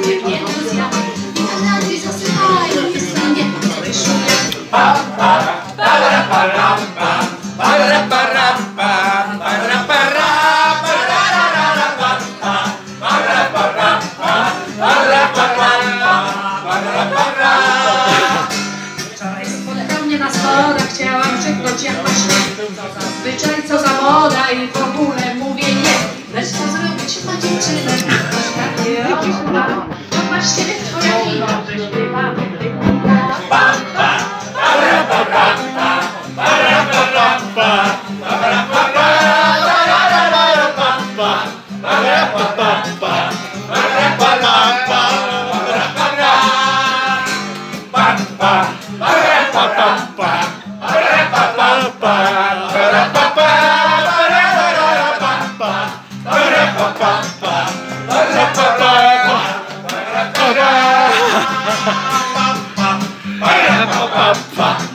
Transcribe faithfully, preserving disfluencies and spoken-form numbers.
biegnięty z jamy i tak dalej zasypają, jest na mnie wyszuje. Pa, pa, para, para, pa, para, para, pa, para, para, para, para, pa, para, para, pa, para, para, para, para. Wczoraj spotkał mnie na schodach, chciałam krzyknąć jak właśnie. To zazwyczaj co za moda i w ogóle mówię nie. Lecz co zrobić ma dziewczynę, ktoś takie robisz mam. Popatrzcie, twoja wina, że śpiewamy wygnika. Pa, pa, para, para, pa, para, para, pa, para, para, para, pa, pa, para, pa, pa, pa, para, para, pa, para, para, pa, pa, para, pa, pa, pa, para, pa, pa, pa, para, pa, pa. Pa, pa, pa, pa, pa, pa, pa, pa, pa, pa, pa, pa, pa,